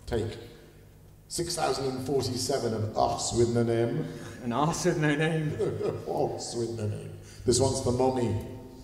Take 6047 of Us with no name. An arse with no name. Us with no name. This one's for Mommy.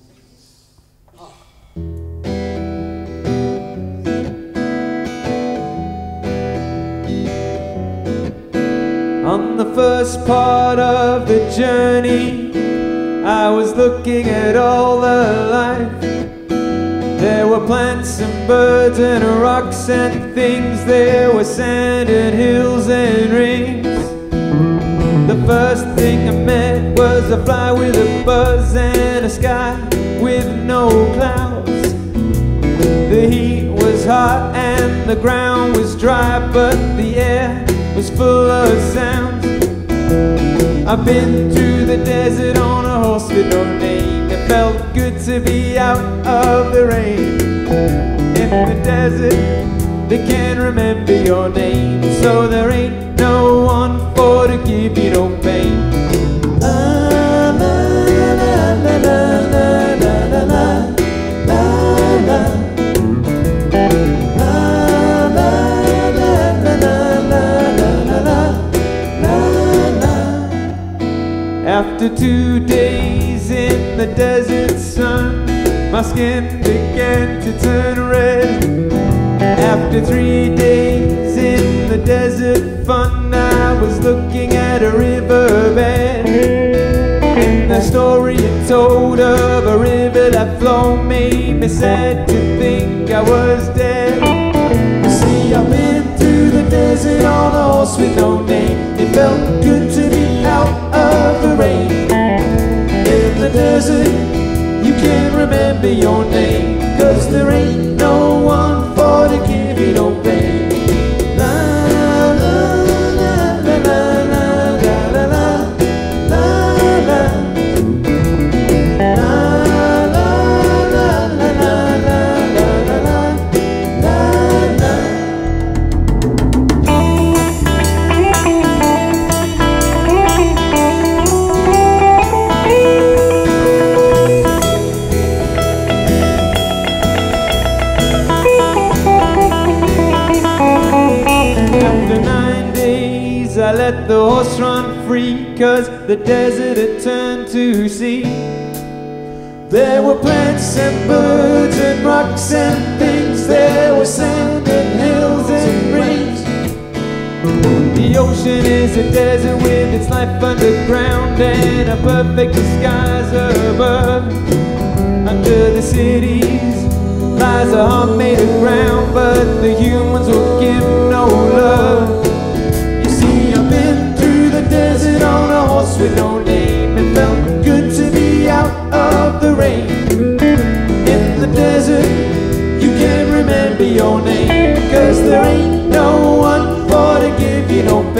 On the first part of the journey, I was looking at all the life. There were plants and birds and rocks and things. There were sand and hills and rings. The first thing I met was a fly with a buzz and a sky with no clouds. The heat was hot and the ground was dry, but the air was full of sounds. I've been through the desert on a horse with no name. It felt good to be out of the rain. In the desert, they can't remember your name, so there ain't no one for to give you no pain. La la la la la la la la la la. After 2 days in the desert sun, my skin began to turn red. After 3 days in the desert fun, I was looking at a riverbed. In the story it told of a river that flowed made me sad to think I was dead. You see, I've been through the desert on a horse with no name. It felt good to be out of the rain. In the desert, you can't remember your name, 'cause there ain't no one for to give you no pain. La la la la la la la la la la la la la la. I let the horse run free, 'cause the desert had turned to sea. There were plants and birds and rocks and things. There was sand and hills and rings. The ocean is a desert with its life underground and a perfect disguise above. Under the cities lies a heart made of ground, but the humans will give no love. Desert on a horse with no name. It felt good to be out of the rain. In the desert, you can't remember your name, 'cause there ain't no one for to give you no